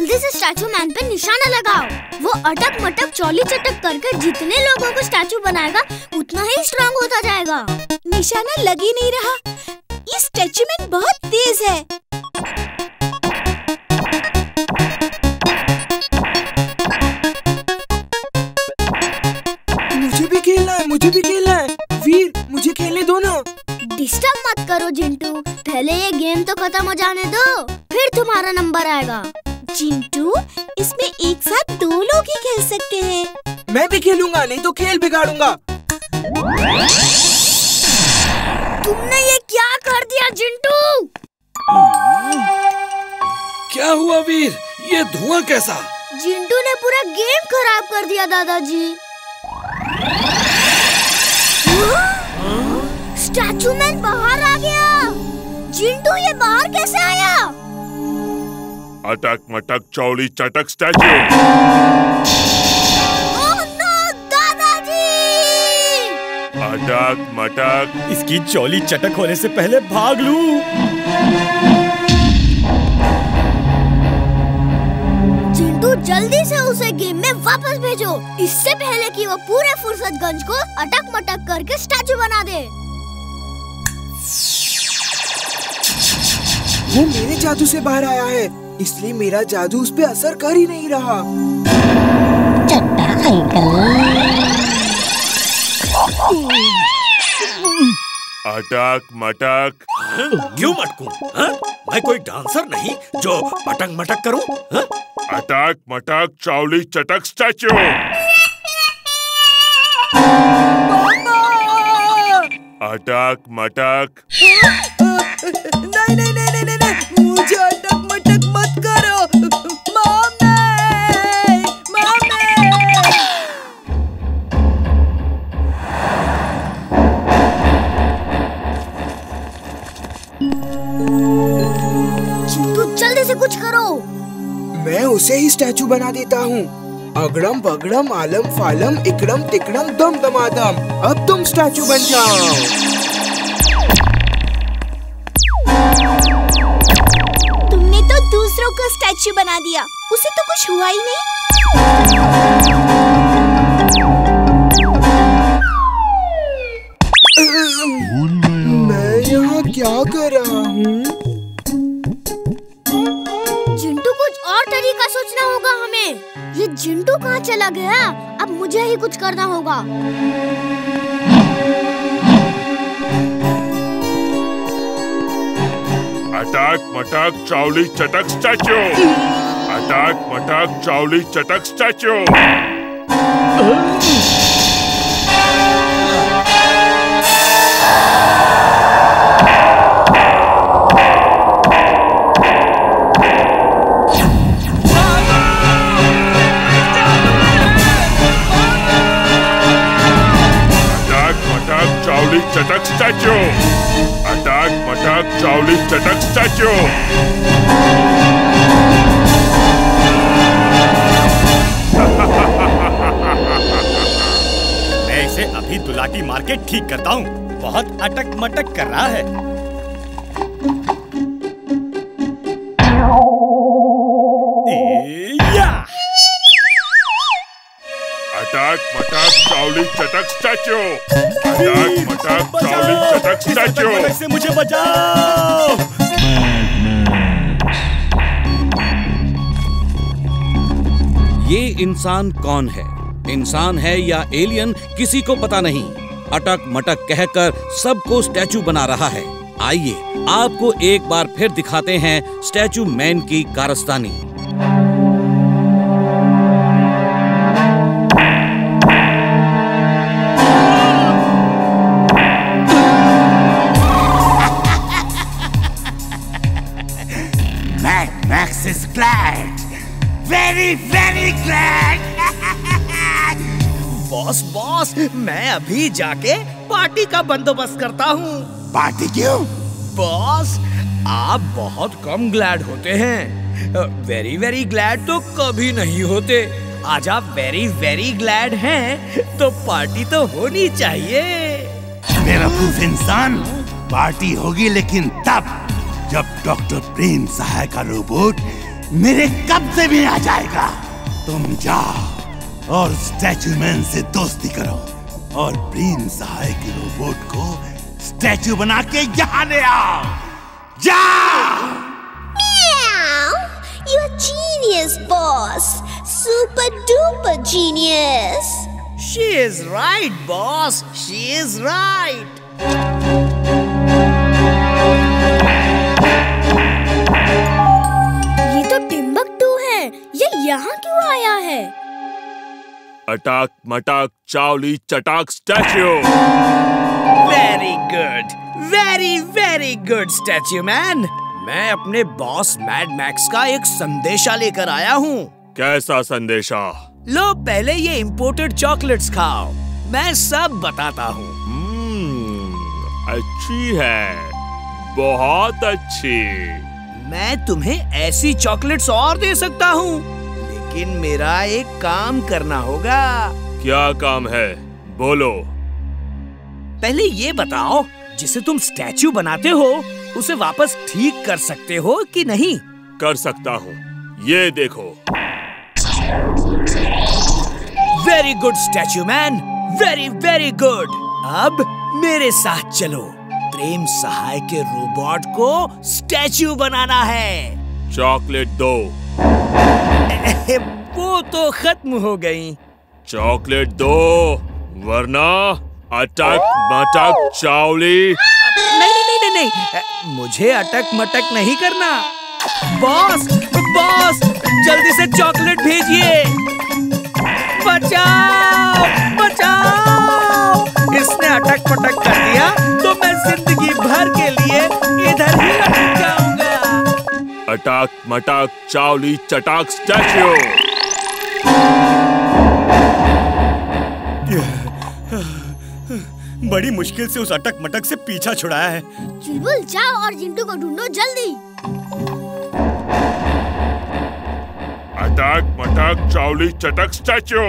जल्दी से statue man पे निशाना लगाओ। वो अटक मटक चौली चटक करके जितने लोगों को स्टैचू बनाएगा उतना ही स्ट्रांग होता जाएगा। निशाना लग ही नहीं रहा। ये स्टैचू मैन बहुत तेज है। मुझे भी खेलना है। वीर, मुझे खेलने दो ना। डिस्टर्ब मत करो जिंटू, पहले ये गेम तो खत्म हो जाने दो, फिर तुम्हारा नंबर आएगा। जिंटू, इसमें एक साथ 2 लोग ही खेल सकते हैं। मैं भी खेलूंगा, नहीं तो खेल बिगाड़ूंगा। तुमने ये क्या कर दिया जिंटू? क्या हुआ वीर? ये धुआं कैसा? जिंटू ने पूरा गेम खराब कर दिया दादाजी। स्टैचू मैन बाहर आ गया। जिंटू, ये बाहर कैसे आया? अटक मटक चौली चटक स्टैचू। ओह नो दादाजी! अटक मटक। इसकी चौली चटक होने से पहले भाग लूं। जिंटू, जल्दी से उसे गेम में वापस भेजो, इससे पहले कि वो पूरे फुर्सतगंज को अटक मटक करके स्टैचू बना दे। वो मेरे जादू से बाहर आया है, इसलिए मेरा जादू उस पे असर कर ही नहीं रहा। चट्टा अंकल। अटक मटक। क्यों मटकूं? मैं कोई डांसर नहीं जो अटक मटक करूं। अटक मटक चौली चटक स्टैचू। अटक मटक। नहीं नहीं नहीं नहीं नहीं, मुझे अटक मटक मत करो। मॉम नहीं, मॉम नहीं। जिंटू, जल्दी से कुछ करो। मैं उसे ही स्टैचू बना देता हूँ। अगड़म बगड़म आलम फालम इकड़म तिकड़म दम दमादम। अब तुम स्टैचू बन जाओ। तुमने तो दूसरों को स्टैचू बना दिया, उसे तो कुछ हुआ ही नहीं। मैं यहाँ क्या कर रहा हूँ? जिंटू, कुछ और तरीका सोचना होगा हमें। ये जिंटू कहाँ चला गया? अब मुझे ही कुछ करना होगा। अटक मटक चौली चटक स्टैचू। अटक मटक चौली चटक स्टैचू। चटक स्टैचू। अटक मटक चौली चटक स्टैचू। मैं इसे अभी दुलाटी मार के ठीक करता हूँ। बहुत अटक मटक कर रहा है। अटक मटक चौली चटक स्टैचू। अटक मटक चौली चटक स्टैचू। से मुझे बचाओ। ये इंसान कौन है? इंसान है या एलियन, किसी को पता नहीं। अटक मटक कहकर सबको स्टैचू बना रहा है। आइए आपको एक बार फिर दिखाते हैं स्टैचू मैन की कारस्तानी। Max is glad, very very glad. Boss, मैं अभी जाके पार्टी का बंदोबस्त करता हूँ। पार्टी क्यों? बॉस, आप बहुत कम ग्लैड होते हैं। वेरी वेरी ग्लैड तो कभी नहीं होते। आज आप वेरी वेरी ग्लैड हैं, तो पार्टी तो होनी चाहिए। बेवकूफ इंसान, पार्टी होगी लेकिन तब जब डॉक्टर प्रेम सहाय का रोबोट मेरे कब्जे में आ जाएगा। तुम जाओ और स्टैचू मैन से दोस्ती करो और प्रिंस सहाय के रोबोट को स्टैचू बना के यहाँ ले आओ। जाओ। You're genius, boss. Super duper genius. She is right, boss. She is right. ये तो टिम्बकटू है। ये यहाँ क्यों आया है? अटक मटक चावली चटक statue. Very good. Very very good, statue man. मैं अपने बॉस मैड मैक्स का एक संदेशा लेकर आया हूँ। कैसा संदेशा? लो पहले ये इम्पोर्टेड चॉकलेट्स खाओ, मैं सब बताता हूँ। अच्छी है, बहुत अच्छी। मैं तुम्हें ऐसी चॉकलेट्स और दे सकता हूँ, लेकिन मेरा एक काम करना होगा। क्या काम है? बोलो। पहले ये बताओ, जिसे तुम स्टैचू बनाते हो उसे वापस ठीक कर सकते हो कि नहीं? कर सकता हूँ, ये देखो। Very good statue man, very very good. अब मेरे साथ चलो, प्रेम सहाय के रोबोट को स्टैचू बनाना है। चॉकलेट दो। वो तो खत्म हो गई। चॉकलेट दो, वरना अटक मटक चावली। नहीं, मुझे अटक मटक नहीं करना। बॉस बॉस, जल्दी से चॉकलेट भेजिए। बचाओ बचाओ। इसने अटक मटक कर दिया तो मैं जिंदगी भर के लिए इधर ही लटक जाऊंगा। अटक मटक चावली चटक स्टैच्यू। बड़ी मुश्किल से उस अटक मटक से पीछा छुड़ाया है। चुलबुल जाओ और जिंटू को ढूंढो जल्दी। अटक मटक चावली चटक स्टैच्यू।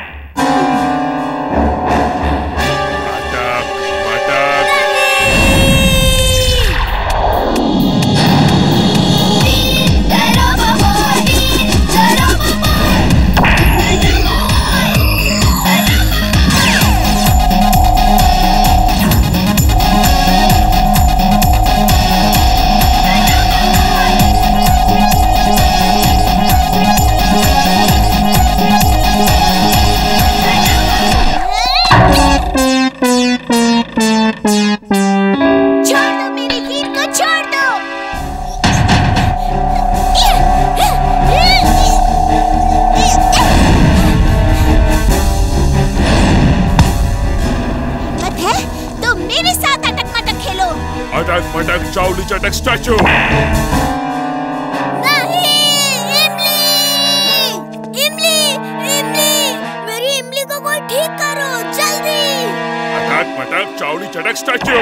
अटक मटक। अटक मटक चावली चटक स्टैच्यू। मेरी इमली को कोई ठीक करो जल्दी। अटक मटक चावली चटक स्टैच्यू।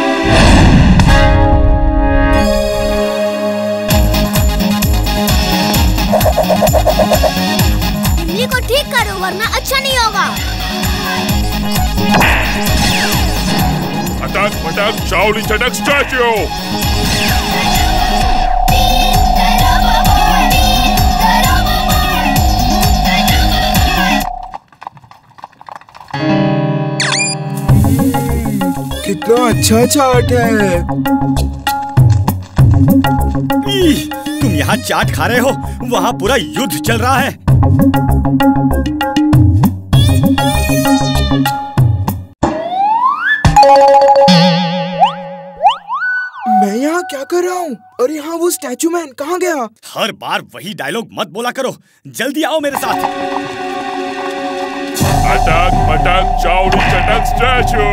इमली को ठीक करो वरना अच्छा नहीं होगा। अटक मटक चावली चटक स्टैच्यू। कितना अच्छा चाट है। तुम यहाँ चाट खा रहे हो, वहाँ पूरा युद्ध चल रहा है। मैं यहाँ क्या कर रहा हूँ? और यहाँ वो स्टैचू मैन कहाँ गया? हर बार वही डायलॉग मत बोला करो, जल्दी आओ मेरे साथ। अटक मटक चावली चटक स्टैच्यू।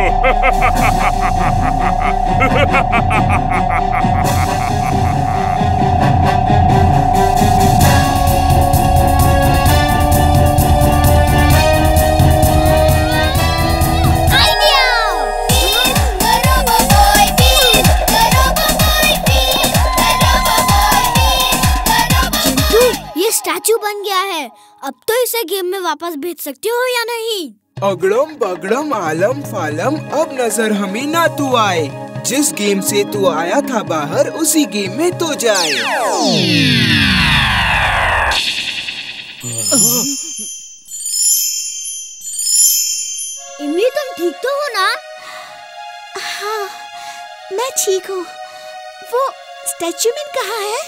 स्टैचू बन गया है। अब तो इसे गेम में वापस भेज सकते हो या नहीं? अगड़म बगड़म आलम फालम, अब नजर हमें ना तू आए। जिस गेम से तू आया था बाहर, उसी गेम में तो जाए। इमली तुम ठीक तो हो ना? हाँ, मैं ठीक हूँ। वो स्टैच्यू मैन कहाँ है?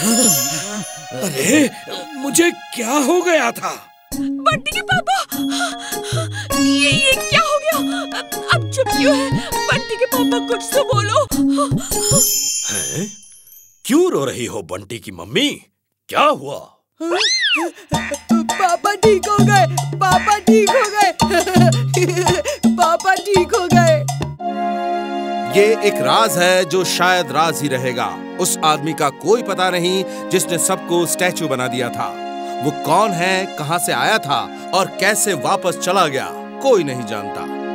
अरे मुझे क्या हो गया था? बंटी के पापा, ये क्या हो गया? अब चुप क्यों है? बंटी के पापा कुछ तो बोलो। हैं? क्यों रो रही हो बंटी की मम्मी? क्या हुआ? पापा ठीक हो गए, पापा ठीक हो गए, पापा ठीक हो गए। ये एक राज है जो शायद राज ही रहेगा। उस आदमी का कोई पता नहीं जिसने सबको स्टैचू बना दिया था। वो कौन है, कहां से आया था और कैसे वापस चला गया, कोई नहीं जानता।